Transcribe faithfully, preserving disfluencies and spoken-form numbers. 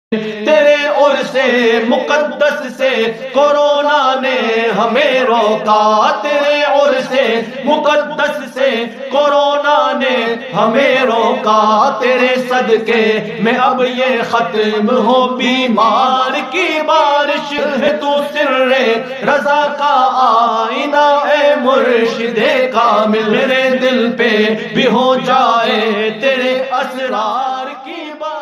तेरे और से मुकद्दस से कोरोना ने हमें रोका। तेरे और से मुकद्दस से कोरोना ने हमें रोका। तेरे सदके में अब ये खत्म हो बीमार की बारिश है। तू सिर्रे रजा का आईना ए मुर्शिदे कामिल। मेरे दिल पे भी हो जाए तेरे असरार की बारिश।